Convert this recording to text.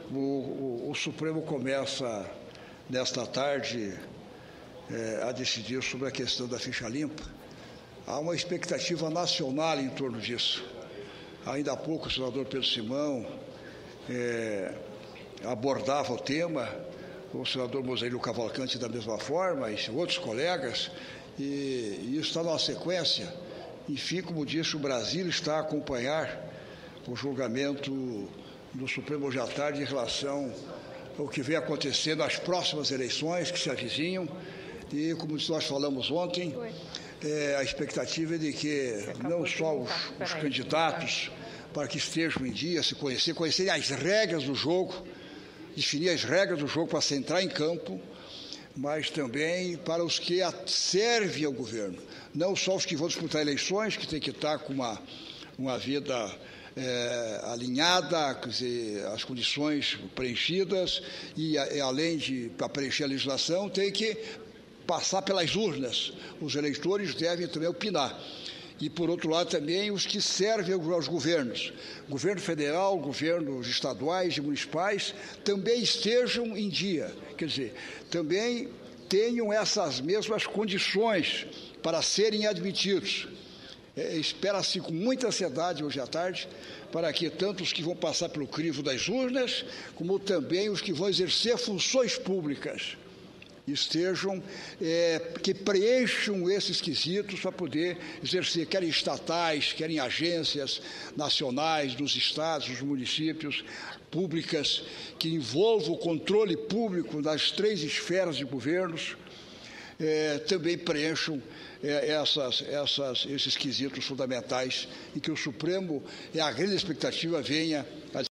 o Supremo começa, nesta tarde, a decidir sobre a questão da ficha limpa. Há uma expectativa nacional em torno disso. Ainda há pouco o senador Pedro Simão abordava o tema, o senador Moselino Cavalcante da mesma forma, e outros colegas, e isso está numa sequência. Enfim, como disse, o Brasil está a acompanhar o julgamento do Supremo hoje à tarde em relação ao que vem acontecendo nas próximas eleições que se avizinham. E, como nós falamos ontem, a expectativa é de que não só os candidatos, para que estejam em dia, se conhecerem as regras do jogo, definir as regras do jogo para se entrar em campo, mas também para os que servem ao governo. Não só os que vão disputar eleições, que têm que estar com uma vida alinhada, quer dizer, as condições preenchidas, e além de para preencher a legislação, tem que passar pelas urnas. Os eleitores devem também opinar. E, por outro lado, também os que servem aos governos, governo federal, governos estaduais e municipais, também estejam em dia, quer dizer, também tenham essas mesmas condições para serem admitidos. Espera-se com muita ansiedade hoje à tarde para que tanto os que vão passar pelo crivo das urnas, como também os que vão exercer funções públicas, estejam, que preencham esses quesitos para poder exercer, querem estatais, querem agências nacionais, dos estados, dos municípios, públicas, que envolvam o controle público das 3 esferas de governos, também preencham esses quesitos fundamentais, em que o Supremo, a grande expectativa, venha